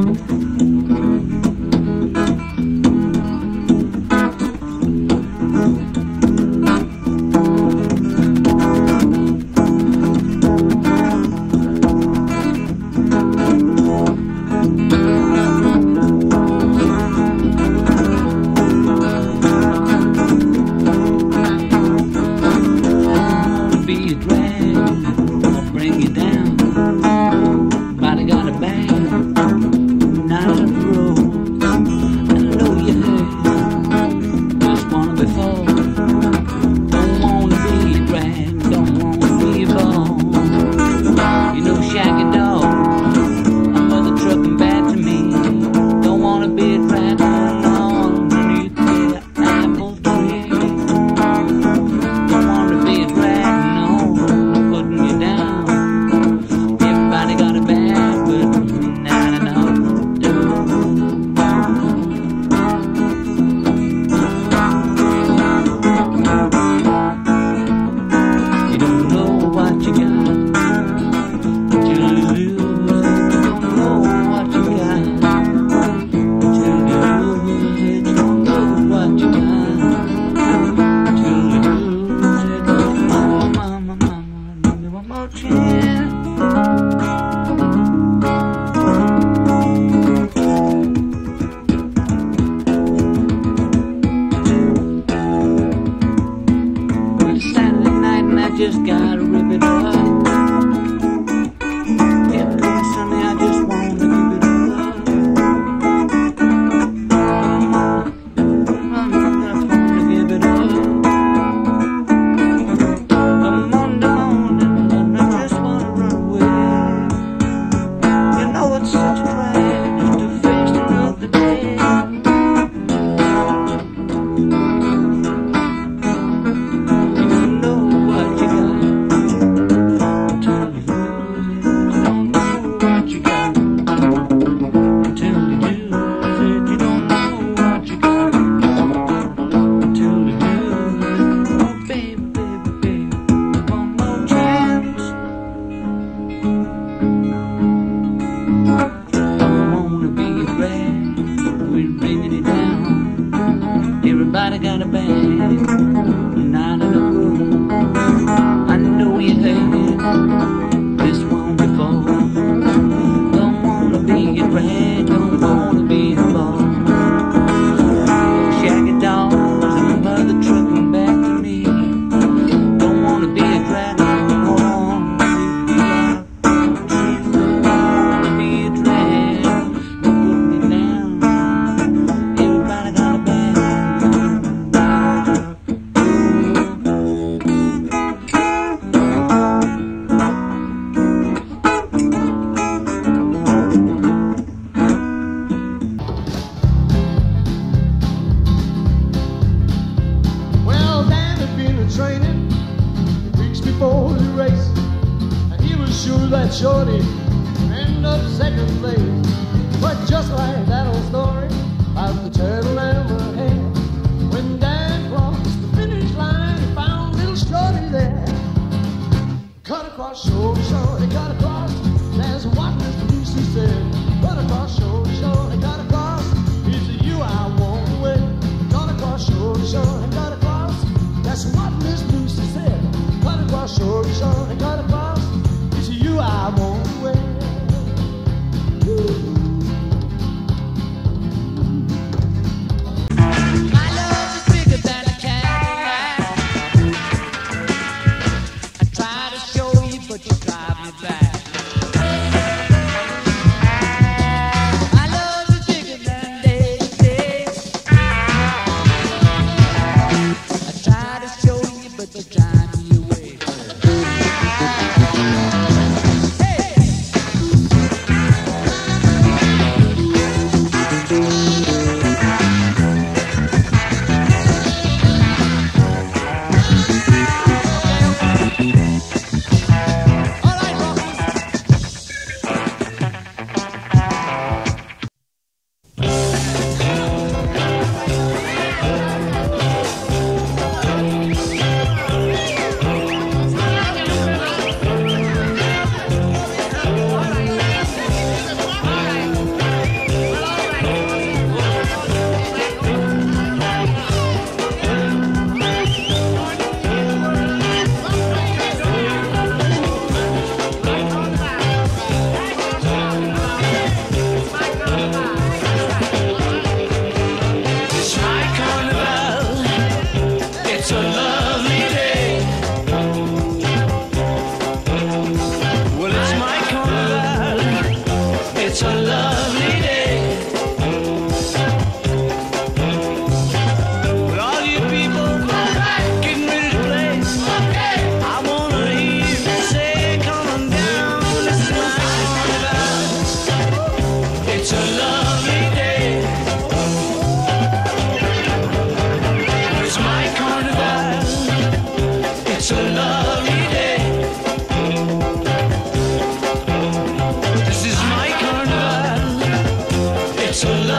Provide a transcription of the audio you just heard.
Just gotta rip it up. Every Sunday I just wanna give it up. I wanna give it up. Monday morning I just wanna run away. You know it's such a drag just to face another day. Everybody got a band, night in the room. I know you heard this one before. Don't wanna be a drag, don't wanna be involved. Shaggy dogs and mother trucking back to me. Don't wanna be a drag, don't wanna be a drag. Don't put me down. Everybody got a band. lovely day. With all you people getting ready to play, I wanna hear you say, come on down, this is my carnival. It's a lovely day. It's my carnival. It's a lovely day. This is my carnival. It's a